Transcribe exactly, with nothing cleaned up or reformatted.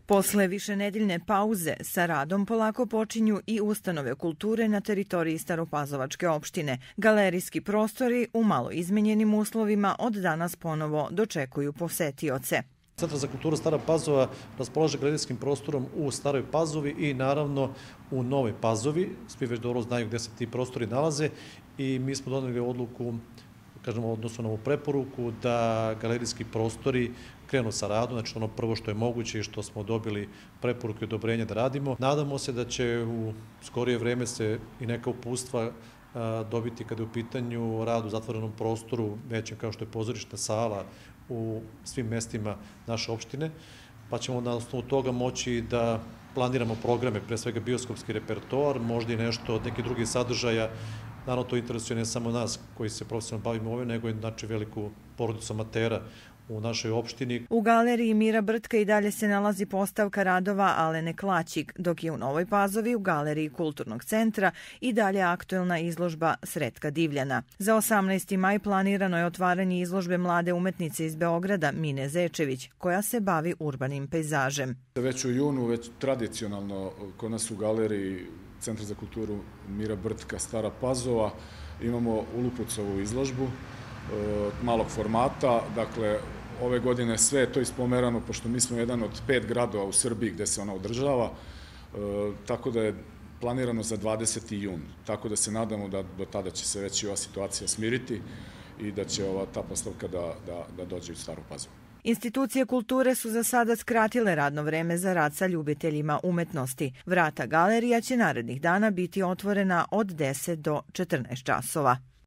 Posle višenedeljne pauze sa radom polako počinju i ustanove kulture na teritoriji Staropazovačke opštine. Galerijski prostori u malo izmenjenim uslovima od danas ponovo dočekuju posetioce. Centar za kulturu Stara Pazova raspolaže galerijskim prostorom u Staroj Pazovi i naravno u Novoj Pazovi. Svi već dobro znaju gde se ti prostori nalaze i mi smo doneli odluku, kažemo, odnosno na ovu preporuku da galerijski prostori krenu sa radom, znači ono prvo što je moguće i što smo dobili preporuke i odobrenje da radimo. Nadamo se da će u skorije vreme se i neka uputstva dobiti kada je u pitanju rad u zatvorenom prostoru, većem kao što je pozorišna sala u svim mestima naše opštine, pa ćemo na osnovu toga moći da planiramo programe, pre svega bioskopski repertoar, možda i nešto od nekih drugih sadržaja. Naravno, to interesuje ne samo nas koji se profesionalno bavimo ovim, nego i znači veliku porodicu amatera u našoj opštini. U galeriji Mira Brtka i dalje se nalazi postavka radova Alene Klaćik, dok je u Novoj Pazovi u galeriji Kulturnog centra i dalje aktuelna izložba Sretka Divljana. Za osamnaesti maj planirano je otvaranje izložbe mlade umetnice iz Beograda Mine Zečević, koja se bavi urbanim pejzažem. Već u junu, već tradicionalno kod nas u galeriji Centra za kulturu Mira Brtka Stara Pazova imamo Ulupucovu izložbu malog formata. Dakle, ove godine sve je to ispomerano, pošto mi smo jedan od pet gradova u Srbiji gde se ona održava, tako da je planirano za dvadeseti jun. Tako da se nadamo da do tada će se već i ova situacija smiriti i da će ova ta postavka da, da, da dođe u Staru Pazovu. Institucije kulture su za sada skratile radno vreme za rad sa ljubiteljima umetnosti. Vrata galerija će narednih dana biti otvorena od deset do četrnaest časova.